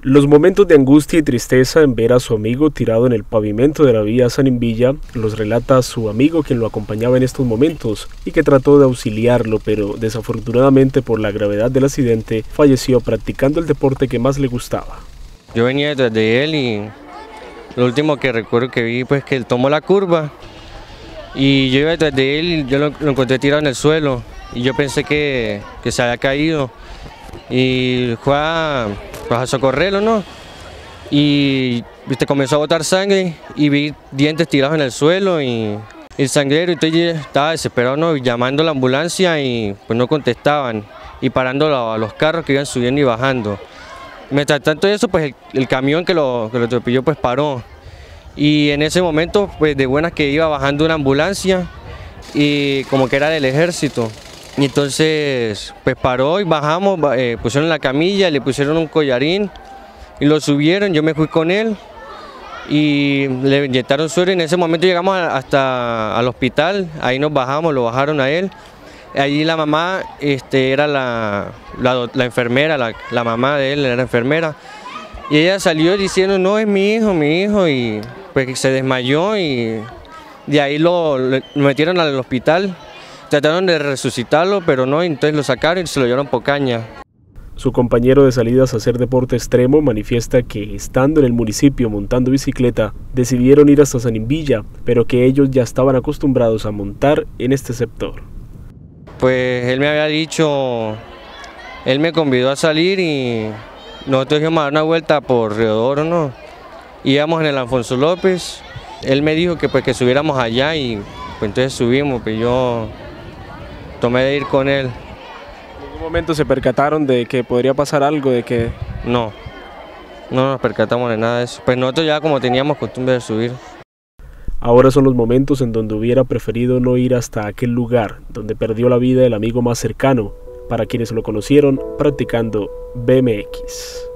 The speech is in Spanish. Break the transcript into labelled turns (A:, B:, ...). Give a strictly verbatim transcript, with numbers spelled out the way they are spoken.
A: Los momentos de angustia y tristeza en ver a su amigo tirado en el pavimento de la vía San Imbilla los relata su amigo quien lo acompañaba en estos momentos y que trató de auxiliarlo, pero desafortunadamente por la gravedad del accidente falleció practicando el deporte que más le gustaba.
B: Yo venía detrás de él y lo último que recuerdo que vi pues que él tomó la curva y yo iba detrás de él y yo lo, lo encontré tirado en el suelo y yo pensé que, que se había caído y fue a, pues a socorrerlo, ¿no? Y viste, comenzó a botar sangre y vi dientes tirados en el suelo y el sangrero, entonces yo estaba desesperado, ¿no? Llamando a la ambulancia y pues no contestaban y parando a los carros que iban subiendo y bajando. Mientras tanto eso, pues el, el camión que lo, que lo atropelló pues paró y en ese momento pues de buenas que iba bajando una ambulancia y como que era del ejército. Y entonces pues paró y bajamos, eh, pusieron la camilla, le pusieron un collarín y lo subieron, yo me fui con él y le inyectaron suero y en ese momento llegamos hasta al hospital, ahí nos bajamos, lo bajaron a él. Allí la mamá este, era la, la, la enfermera, la, la mamá de él era enfermera y ella salió diciendo no es mi hijo, mi hijo y pues se desmayó y de ahí lo, lo metieron al hospital. Trataron de resucitarlo, pero no, entonces lo sacaron y se lo llevaron por caña.
A: Su compañero de salidas a hacer deporte extremo manifiesta que, estando en el municipio montando bicicleta, decidieron ir hasta San Imbilla, pero que ellos ya estaban acostumbrados a montar en este sector.
B: Pues él me había dicho, él me convidó a salir y nosotros íbamos a dar una vuelta por Río Oro, ¿no? Íbamos en el Alfonso López, él me dijo que pues que subiéramos allá y pues entonces subimos, pues yo tomé de ir con él.
A: ¿En algún momento se percataron de que podría pasar algo, de que...?
B: No, no nos percatamos de nada de eso. Pues nosotros ya como teníamos costumbre de subir.
A: Ahora son los momentos en donde hubiera preferido no ir hasta aquel lugar donde perdió la vida el amigo más cercano, para quienes lo conocieron practicando B M X.